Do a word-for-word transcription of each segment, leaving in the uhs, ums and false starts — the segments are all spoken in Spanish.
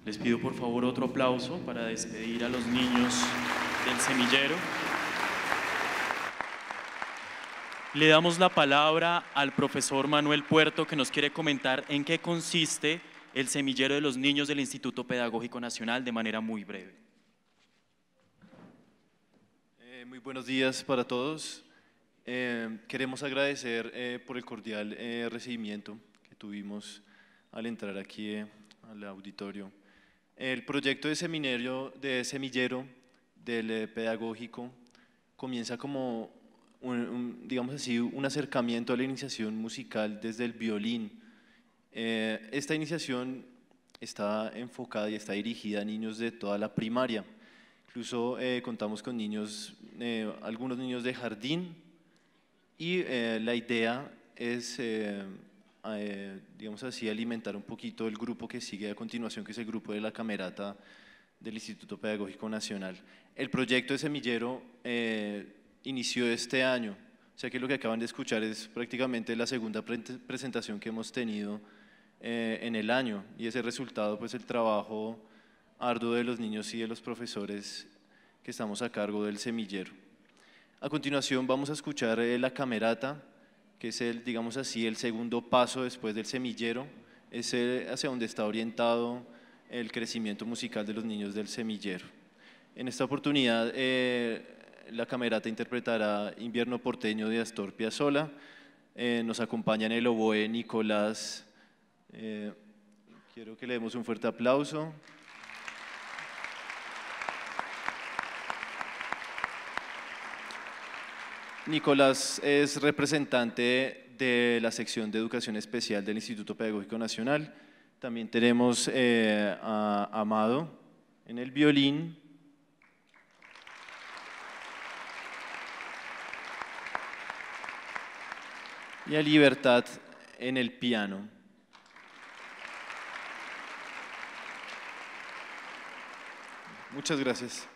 Les pido por favor otro aplauso para despedir a los niños del semillero. Le damos la palabra al profesor Manuel Puerto, que nos quiere comentar en qué consiste el semillero de los niños del Instituto Pedagógico Nacional de manera muy breve. Eh, muy buenos días para todos. Eh, queremos agradecer eh, por el cordial eh, recibimiento que tuvimos al entrar aquí eh, al auditorio. El proyecto de seminario, de semillero del eh, pedagógico comienza como un, un, digamos así, un acercamiento a la iniciación musical desde el violín. Eh, esta iniciación está enfocada y está dirigida a niños de toda la primaria. Incluso eh, contamos con niños, eh, algunos niños de jardín, y eh, la idea es, eh, eh, digamos así, alimentar un poquito el grupo que sigue a continuación, que es el grupo de la Camerata del Instituto Pedagógico Nacional. El proyecto de semillero eh, inició este año, o sea que lo que acaban de escuchar es prácticamente la segunda pre presentación que hemos tenido eh, en el año, y ese resultado, pues el trabajo arduo de los niños y de los profesores que estamos a cargo del semillero. A continuación vamos a escuchar eh, la camerata, que es el, digamos así, el segundo paso después del semillero, es eh, hacia donde está orientado el crecimiento musical de los niños del semillero. En esta oportunidad eh, la camerata interpretará Invierno Porteño de Astor Piazzolla, eh, nos acompaña en el oboe Nicolás, eh, quiero que le demos un fuerte aplauso. Nicolás es representante de la sección de Educación Especial del Instituto Pedagógico Nacional. También tenemos eh, a Amado en el violín. Y a Libertad en el piano. Muchas gracias.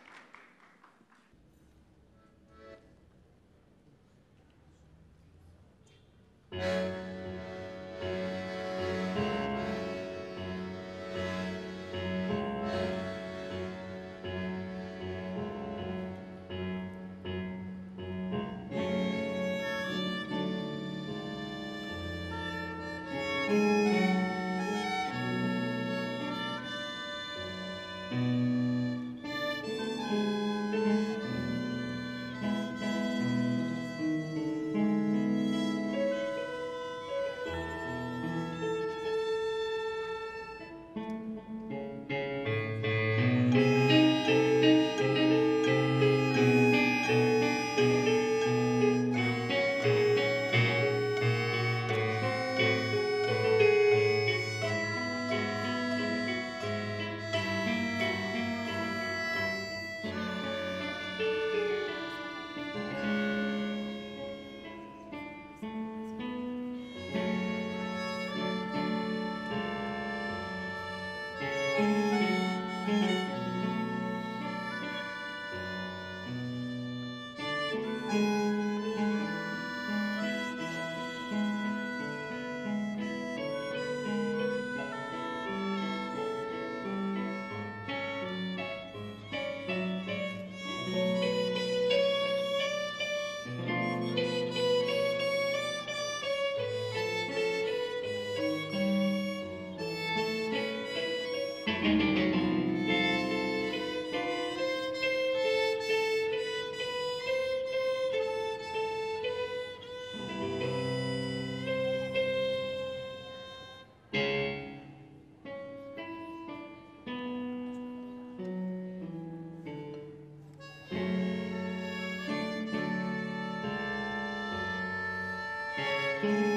Thank you.